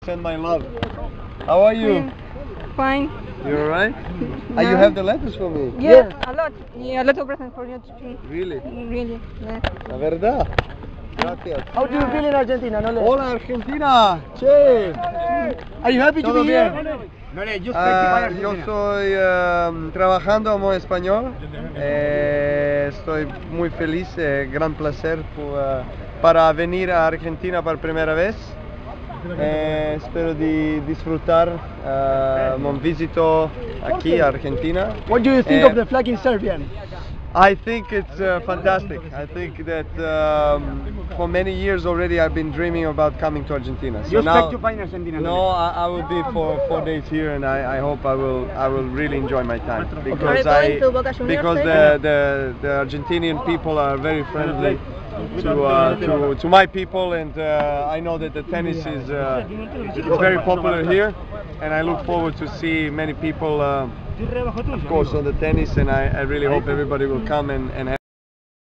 send my love. How are you? Fine. You alright? You have the letters for me. Yeah, a lot. Yeah, a lot of presents for you too. Really? Really. Yeah. La verdad. Gracias. How do you feel in Argentina, Nole? Hola Argentina. Che. Are you happy to be here? Yo estoy trabajando como español. Estoy muy feliz, gran placer para venir a Argentina por primera vez. Espero disfrutar un visito aquí a Argentina. What do you think of the flag in Serbian? I think it's fantastic. I think that for many years already I've been dreaming about coming to Argentina. So You now, expect to find Argentina? no, I will be for 4 days here, and I hope I will really enjoy my time because Are you going to Boca Juniors because the Argentinian people are very friendly to my people, and I know that the tennis is very popular here, and I look forward to see many people of course on the tennis, and I really hope everybody will come and have